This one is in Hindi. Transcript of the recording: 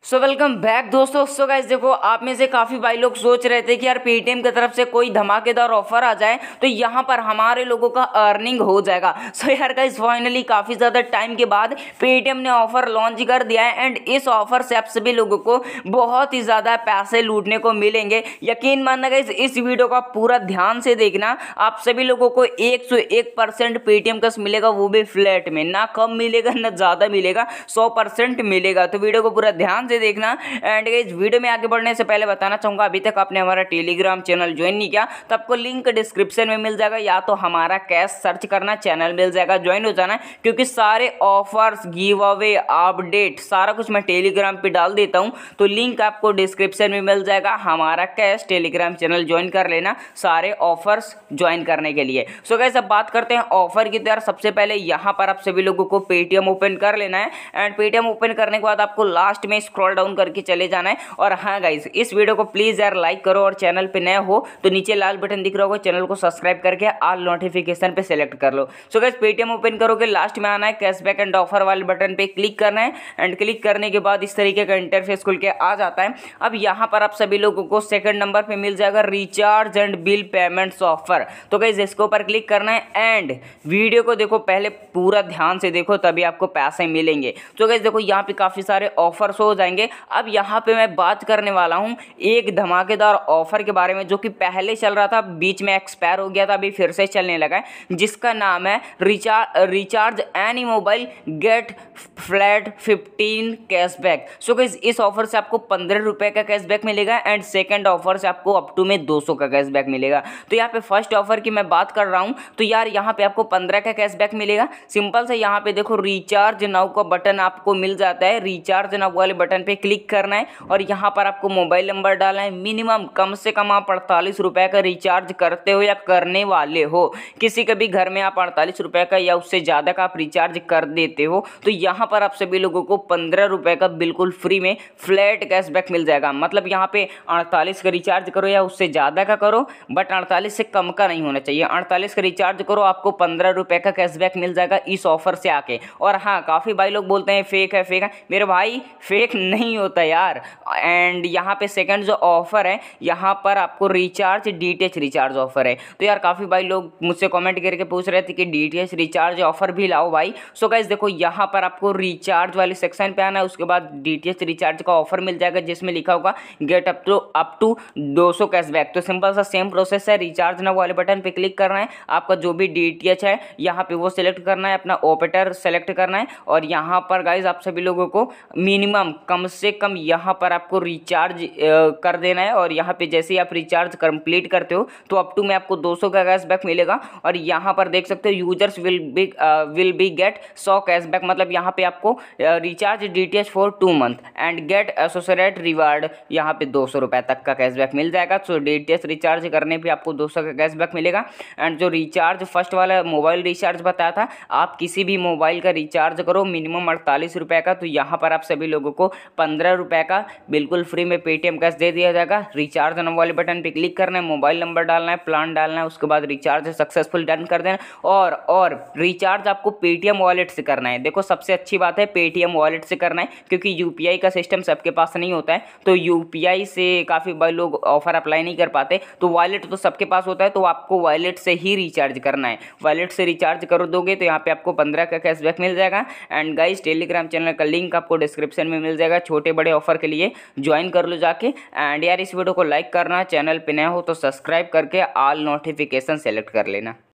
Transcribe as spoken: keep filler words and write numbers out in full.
सो वेलकम बैक दोस्तों। सो गाइस देखो, आप में से काफ़ी भाई लोग सोच रहे थे कि यार पेटीएम की तरफ से कोई धमाकेदार ऑफर आ जाए तो यहाँ पर हमारे लोगों का अर्निंग हो जाएगा। सो यार गाइस फाइनली काफ़ी ज़्यादा टाइम के बाद पेटीएम ने ऑफर लॉन्च कर दिया है एंड इस ऑफर से आप सभी लोगों को बहुत ही ज़्यादा पैसे लूटने को मिलेंगे। यकीन मानना गाइस, इस वीडियो का पूरा ध्यान से देखना। आप सभी लोगों को एक सौ एक परसेंट पेटीएम का मिलेगा, वो भी फ्लैट में, ना कम मिलेगा ना ज़्यादा मिलेगा, सौ परसेंट मिलेगा। तो वीडियो को पूरा ध्यान से देखना। एंड इस वीडियो में आगे बढ़ने से पहले बताना चाहूंगा, अभी तक आपने हमारा टेलीग्राम चैनल ज्वाइन नहीं किया तो आपको लिंक डिस्क्रिप्शन में मिल जाएगा, या तो हमारा कैश सर्च करना, चैनल मिल जाएगा, ज्वाइन हो जाना। क्योंकि सारे ऑफर्स, गिव अवे, अपडेट सारा कुछ मैं टेलीग्राम पे डाल देता हूं, तो लिंक आपको डिस्क्रिप्शन में मिल जाएगा। हमारा कैश टेलीग्राम चैनल ज्वाइन कर लेना सारे ऑफर्स ज्वाइन करने के लिए। सो गाइस अब बात करते हैं ऑफर की। तरह सबसे पहले यहाँ पर आप सभी लोगों को पेटीएम ओपन कर लेना है एंड पेटीएम ओपन करने के बाद आपको लास्ट में स्क्रॉल डाउन करके चले जाना है। और हाँ गाइस, इस वीडियो को प्लीज यार लाइक करो और चैनल पे नए हो तो नीचे लाल बटन दिख रहा होगा, चैनल को सब्सक्राइब करके ऑल नोटिफिकेशन पे सेलेक्ट कर लो। सो गाइस पेटीएम ओपन करोगे, लास्ट में आना है, कैशबैक एंड ऑफर वाले बटन पे क्लिक करना है एंड क्लिक करने के बाद इस तरीके का इंटरफेस खुल के आ जाता है। अब यहाँ पर आप सभी लोगों को सेकंड नंबर पे मिल जाएगा recharge and bill payments offer. तो गाइस इसके ऊपर क्लिक करना है एंड वीडियो को देखो, पहले पूरा ध्यान से देखो तभी आपको पैसे मिलेंगे। तो गाइस देखो यहाँ पे काफी सारे ऑफर्स हो जाएंगे। अब यहाँ पे मैं बात करने वाला हूँ एक धमाकेदार ऑफर के बारे में जो कि पहले चल रहा था, बीच में एक्सपायर हो गया था, अभी फिर से चलने लगा है, जिसका नाम है recharge recharge any mobile get flat fifteen cashback. So guys इस ऑफर से आपको पंद्रह रुपए का कैशबैक मिलेगा एंड सेकंड ऑफर से आपको अप टू में दो सौ का कैशबैक मिलेगा। तो यहाँ पे फर्स्ट ऑफर की मैं बात कर रहा हूँ, तो यार यहाँ पे आपको पंद्रह का कैशबैक मिलेगा। सिंपल से यहाँ पे देखो रिचार्ज नाउ का बटन आपको मिल जाता है, रिचार्ज नाउ वाले बटन पे क्लिक करना है और यहाँ पर आपको मोबाइल नंबर डालना है। मिनिमम कम से कम आप अड़तालीस रुपए का रिचार्ज करते हो या करने वाले हो, किसी के भी घर में आप अड़तालीस रुपए का या उससे ज़्यादा का आप रिचार्ज कर देते हो, तो यहाँ पर आप सभी लोगों को पंद्रह रुपए का बिल्कुल फ्री में फ्लैट कैशबैक मिल जाएगा। मतलब यहाँ पे अड़तालीस का रिचार्ज करो या उससे ज़्यादा का करो, बट अड़तालीस से कम का नहीं होना चाहिए। अड़तालीस का रिचार्ज करो, आपको पंद्रह रुपए का कैशबैक मिल जाएगा इस ऑफर से आके। और हाँ, काफ़ी भाई लोग बोलते हैं फेक है फेक है, मेरे भाई फेक नहीं होता यार। एंड यहाँ पे सेकंड जो ऑफर है, यहाँ पर आपको रिचार्ज डीटीएच रिचार्ज ऑफर है। तो यार काफ़ी भाई लोग मुझसे कमेंट करके पूछ रहे थे कि डीटीएच रिचार्ज ऑफर भी लाओ भाई। सो गाइस देखो, यहाँ पर आपको रिचार्ज वाले सेक्शन पे आना है, उसके बाद डीटीएच रिचार्ज का ऑफर मिल जाएगा जिसमें लिखा होगा get up to up to दो सौ कैशबैक। तो सिंपल सा सेम प्रोसेस है, रिचार्ज नाउ वाले बटन पे क्लिक करना है, आपका जो भी डीटीएच है यहाँ पे वो सिलेक्ट करना है, अपना ऑपरेटर सेलेक्ट करना है और यहाँ पर गाइज आप सभी लोगों को मिनिमम कम से कम यहाँ पर आपको रिचार्ज कर देना है। और यहाँ पे जैसे ही आप रिचार्ज कंप्लीट करते हो तो अप टू में आपको दो सौ का कैशबैक मिलेगा। और यहाँ पर देख सकते हो users will be will be get सौ कैशबैक, मतलब यहाँ पे आपको recharge DTH for two month and get associate reward, यहाँ पे दो सौ रुपये तक का कैशबैक मिल जाएगा। सो डीटीएच रिचार्ज करने पे आपको दो सौ का कैशबैक मिलेगा। एंड जो रिचार्ज फर्स्ट वाला मोबाइल रिचार्ज बताया था, आप किसी भी मोबाइल का रिचार्ज करो मिनिमम अड़तालीस रुपये का, तो यहाँ पर आप सभी लोगों को पंद्रह रुपये का बिल्कुल फ्री में पेटीएम कैश दे दिया जाएगा। रिचार्ज नाउ वाले बटन पे क्लिक करना है, मोबाइल नंबर डालना है, प्लान डालना है, उसके बाद रिचार्ज सक्सेसफुल डन कर देना। और और रिचार्ज आपको पेटीएम वॉलेट से करना है। देखो सबसे अच्छी बात है पेटीएम वॉलेट से करना है, क्योंकि यूपीआई का सिस्टम सबके पास नहीं होता है, तो यूपीआई से काफ़ी भाई लोग ऑफर अप्लाई नहीं कर पाते, तो वॉलेट तो सबके पास होता है, तो आपको वॉलेट से ही रिचार्ज करना है। वॉलेट से रिचार्ज कर दोगे तो यहाँ पे आपको पंद्रह का कैशबैक मिल जाएगा। एंड गाइस टेलीग्राम चैनल का लिंक आपको डिस्क्रिप्शन में मिल जाएगा, छोटे बड़े ऑफर के लिए ज्वाइन कर लो जाके। एंड यार इस वीडियो को लाइक करना, चैनल पे नया हो तो सब्सक्राइब करके ऑल नोटिफिकेशन सेलेक्ट कर लेना।